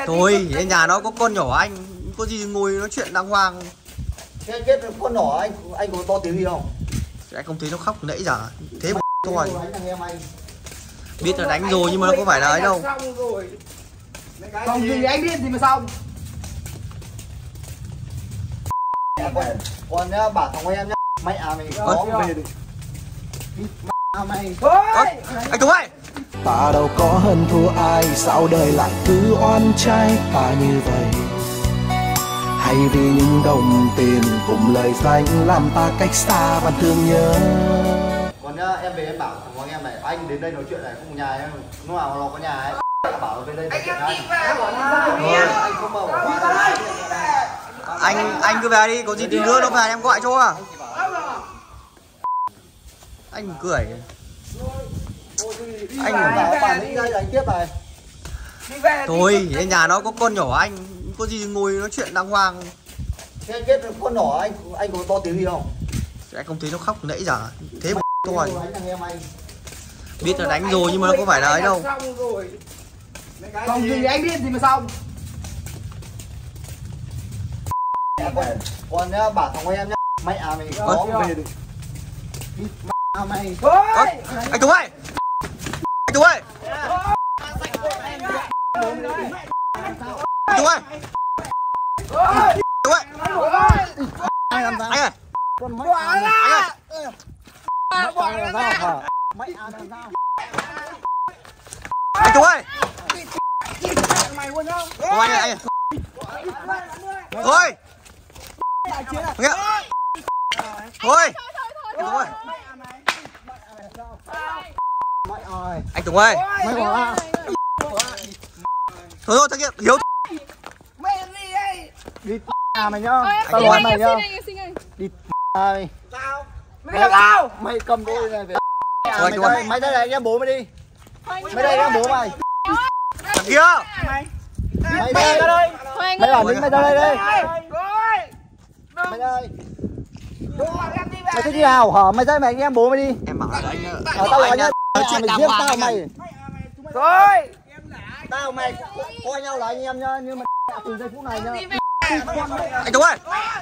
Thôi, ở nhà nó có con nhỏ anh, có gì ngồi nói chuyện đàng hoàng. Cái con nhỏ anh có to tiếng gì không? Anh không thấy nó khóc nãy giờ. Thế mà thôi. Anh. Biết là đánh rồi nhưng mà nó không phải là ấy đâu. Xong gì anh điên gì mà xong. Còn nhá, bảo thằng em nhá, mẹ mày có về được. Mày. Anh Tùng ơi! Ta đâu có hơn thua ai, sao đời lại cứ oan trái ta như vậy? Hay vì những đồng tiền cùng lời danh làm ta cách xa và thương nhớ. Còn nhá, em về em bảo thằng em này, anh đến đây nói chuyện này không nhà em, lúc nào nó có nhà ấy, bảo nó về đây nói chuyện anh không bảo Anh cứ về đi, có gì thì đưa nó về em gọi cho. Anh cười. anh bảo bản lĩnh đây đánh tiếp này. Thôi, ở nhà nó có con nhỏ anh, có gì ngồi nói chuyện đàng hoàng. Cái con nhỏ anh có to tiếng gì không? Anh không thấy nó khóc nãy giờ. Thế mà thôi. Anh. Biết là đánh rồi nhưng mà nó không phải là ấy đâu. Xong gì anh điên gì mà xong. Còn nhá, bảo thằng em nhá, mẹ mày có về được. Mày. Anh Tùng ơi! Anh Tùng ơi! Anh Tùng ơi! Tùng ơi! Anh làm sao? Anh ơi! Con mẹ Anh ơi! mẹ làm sao? Anh Tùng ơi! Mày luôn không? Thôi anh ơi! Thôi! Nghe! Thôi! Anh Tùng ơi! Anh Tùng ơi! Mày bỏ ra. Thôi thằng kia Hiếu. Mẹ gì đây? Đi mày nhá. Tao nói mày nhá. Đi mày. Sao? Mày làm sao? Mày cầm đôi này về. Thôi anh ơi. Mày đây này em bố mày đi. Mày đây em bố mày. Thằng kia! Mày đây đây. Mày bảo lính mày ra đây đây. Mày đây. Mày thích đi nào hả? Mày ra mày anh em bố mày đi. Em bảo là anh Tao là anh nhá. nói chuyện đàng hoàng tao anh mày. ơi. Rồi. Tao mày coi nhau là anh em nhá, nhưng mà từ giây phút này nhá. Anh Tùng ơi!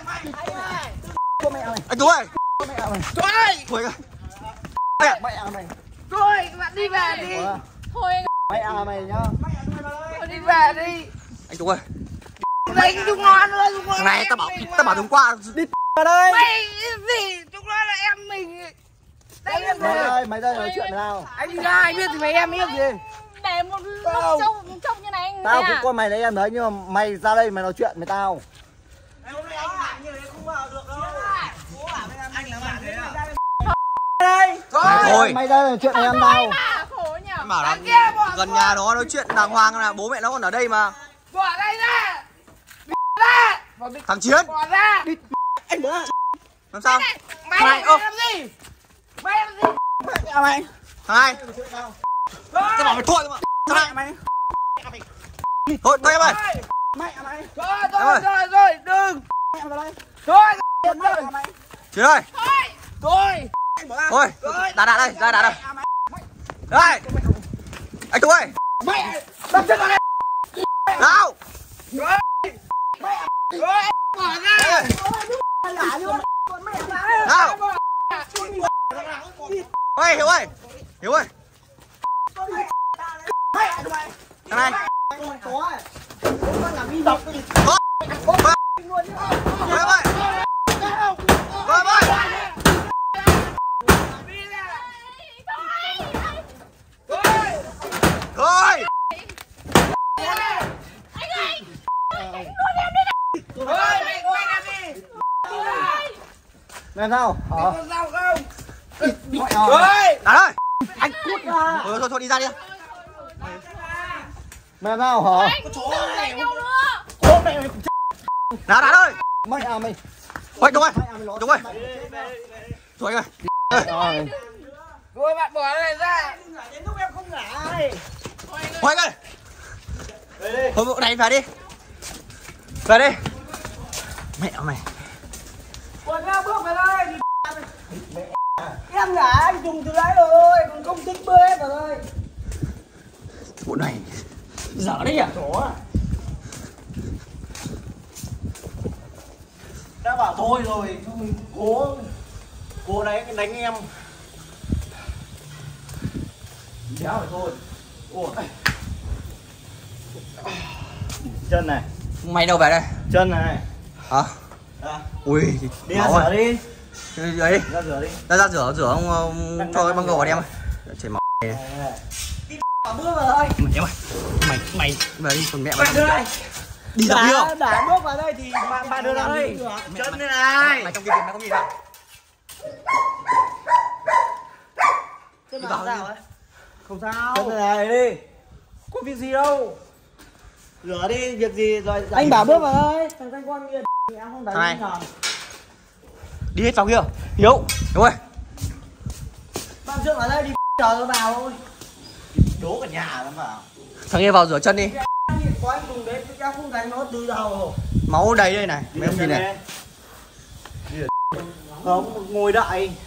Cô mẹ mày. Anh Tùng ơi! Mẹ mày. Thôi anh ơi. Mẹ mày. Thôi, bạn đi về đi. Thôi anh Mẹ mày nhá. Thôi đi về đi. Anh Tùng ơi! Đánh chúng nó nữa, chúng nó. Thằng này tao bảo hôm qua Đi vào đây. Mày gì? Chúng nó là em mình. Đánh em về. Mày đây nói chuyện nào? Anh đi ra, anh biết thì mày em biết gì. để một lúc trông như này anh Tao thấy cũng coi mày là em đấy, nhưng mà mày ra đây mày nói chuyện với tao. Hôm nay anh làm như thế không vào được đâu. Bố bảo với anh là bạn thế à? Đây. thôi. Mày đây nói chuyện với em tao. khổ nhỉ. Em bảo là gần nhà nó nói chuyện đàng hoàng là bố mẹ nó còn ở đây mà. Bỏ đây ra. Ra. Thằng Chiến! Bỏ ra. Anh bố. Làm sao? Mày làm gì? Mày làm gì? Mày. Thằng hai! Tao bảo mày thôi mà. Thằng hai! Mày. Thôi em ơi! Mẹ mày. Rồi, đừng. Mẹ vào đây. Thôi, Chiến ơi! thôi. Thôi! Đá đây, ra đá đây. Đây! Anh Tùng ơi! Mẹ, đập chân vào đây. Nào! Rồi, bỏ ra. Nào! Ôi Hiếu ơi! Hiếu ơi! Thằng này! Có! Em ơi! Em ơi! Thôi! Làm sao? Hả? Sao không? Rồi. Đá ơi! Anh cút ra. Thôi đi ra đi. Làm sao hả? Hôm nay Đá ơi! Mày mày. Ôi Tùng ơi! Tùng ơi! Thôi anh ơi! Rồi bạn bỏ này ra. Đến lúc em không ngả ai. Thôi anh ơi! Thôi bộ này về đi. Về đi. Mẹ mày. Quần ra bước về đây. Em ngả anh dùng từ đấy rồi, còn không tính bơi vào đây. Bộ này dở đấy nhỉ? thôi rồi mình cố đánh em. Đéo phải thôi. Ủa. Chân này. Mày đâu về đây? Chân này. Hả? À. Ui. Đi ra rửa đi. Rửa đi. Ra rửa đi. Ra rửa ông cho cái băng gồ vào đem. Chảy máu. Đi bước vào thôi. Mày về đi còn mẹ Bạn đưa đây. đi đâu chưa? Đã bước vào đây thì bạn đưa ra đây. Chân đây này. Mày trong kia mày không nhìn đâu. Chân vào sao ấy? Không sao. Chân này đi. Có việc gì đâu. Rửa đi, việc gì rồi. Anh bảo bước vào đây. Thằng thanh quan kia em không đánh nhầm. Đi hết vào kia. Hiếu. Đúng rồi. Bạn trước ở đây đi chờ nó vào thôi. Đố cả nhà lắm mà. Thằng kia vào rửa chân đi. Có anh cùng đấy, em không đánh nó từ đầu. Máu đầy đây này. Mấy ông nhìn này. Không, ngồi đợi.